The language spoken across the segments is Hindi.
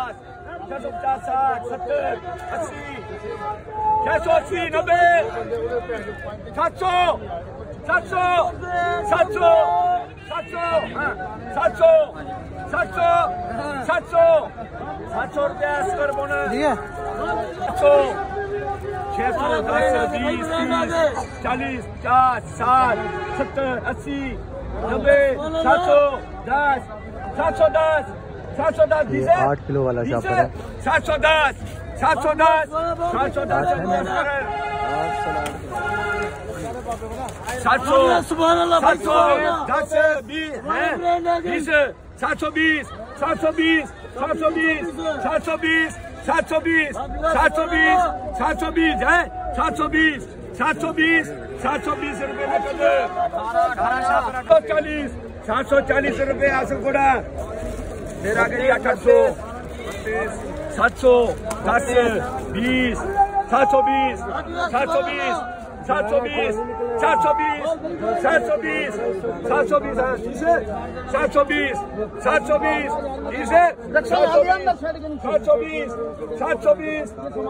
650, 70, 80, 680, 90, 700, 700, 700, 700 रुपया स्क्वायर बोनस 600, 10, 20, 30, 40, 50, 60, 70, 80, 90, 710, 710, 8 किलो वाला शॉपर है। 710, 710, 710 720, 720, 720, 720, 720, 720, 720 है 720, 720, 720 रुपए नकद 740 रुपए आसलकोड़ा मेरा गई 800, 700, 10, 20, 720, 720, 720, 720, 720, 720, 720, 720, 720, 720,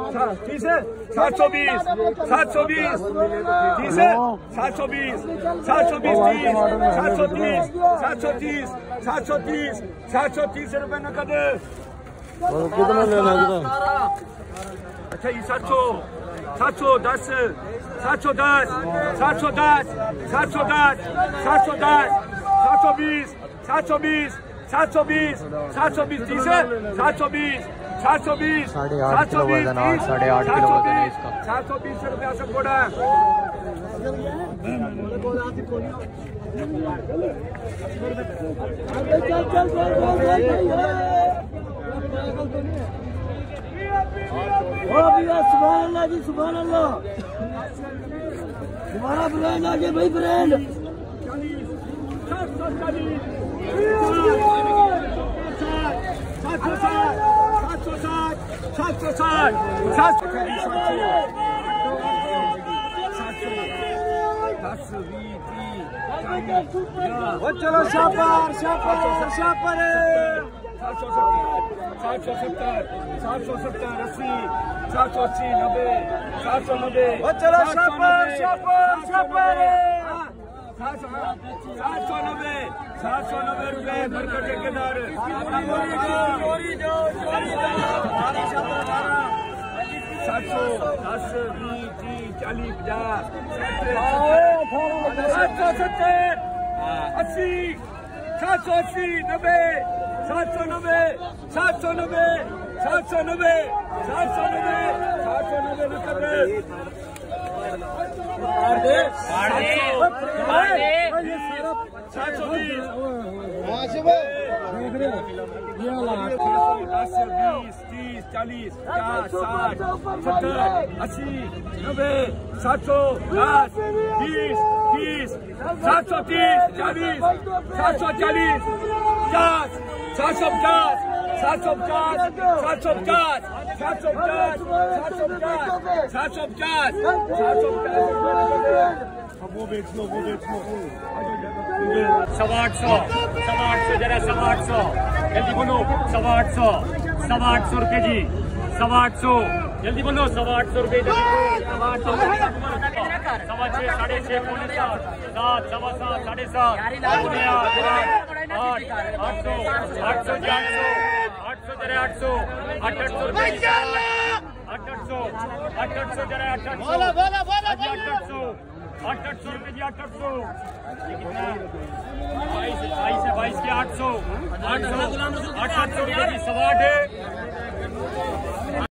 720, 730 रुपए नकद कितना लेना है? अच्छा ये 700, 710, 710, 710, 710, 710, 720, 720, 720, 720, 30 है 720, 720, 8.5 किलो वजन है, 8.5 किलो वजन है इसका। 720 रुपया सब कोड़ा सुभान अल्लाह जी, सुभान अल्लाह। हमारा ब्रांड आ गया भाई, ब्रांड 770, चलो शापर शापर शापर 770, 770, 80, 780, 90, 790, चलो शापर शापर शापर 790, 790 रुपए बरकत ठेकेदार 700, 10, 20, 30, 40, 50, 770, 80, 780, 90, 790, 790, 790, 790, 790 नकद 40, 50, 60, 70, 80, 90, 710, 20, 30, 730, 40, 740, 50, 750, 750, 750, 750, 750, 750, वो बेच लो 800 जरा 800 जल्दी बोलो 800 रुपए जी 800 जल्दी बोलो 800 रुपए 800 6.5 6.5 पौने 7 7 7 7 7 पौने 8 800 जरा 800 रुपए 800 जरा 800 रुपए जी 800 22 के 800 रुपए जी 800